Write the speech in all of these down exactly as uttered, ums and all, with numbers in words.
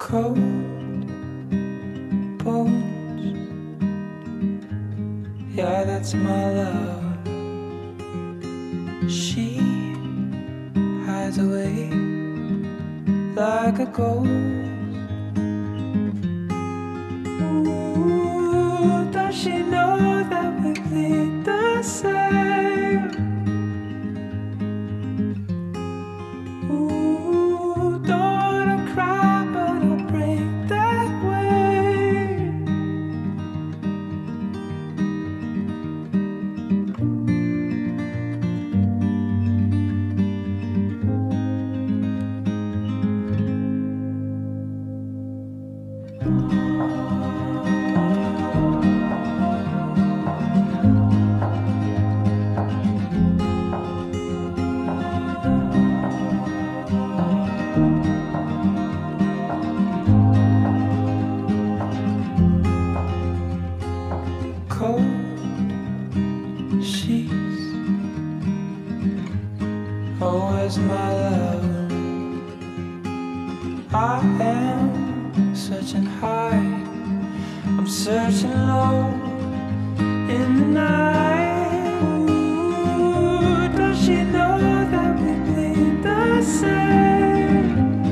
cold bones. Yeah, that's my love. She hides away like a ghost. Ooh, does she know that we bleed the same? Ooh, don't wanna cry, but I'll break that way. Cold sheets, oh, where's my love? I am searching high, I'm searching low in the night. Ooh, does she know that we bleed the same?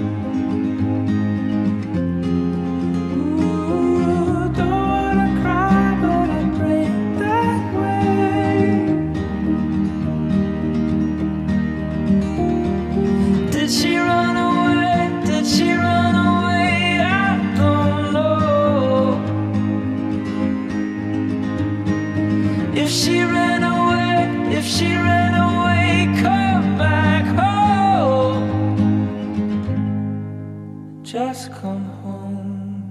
Ooh, don't wanna cry, but I break that way. Did she run away? Did she run away? I don't know. If she ran away, if she ran away, come back home. Just come home.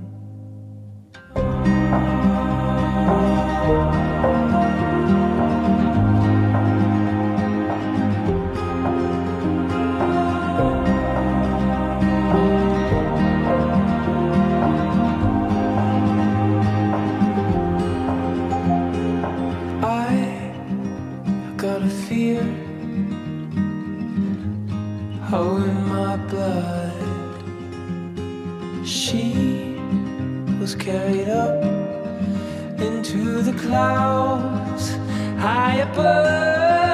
I got a fear, oh, in my blood. She was carried up into the clouds high above.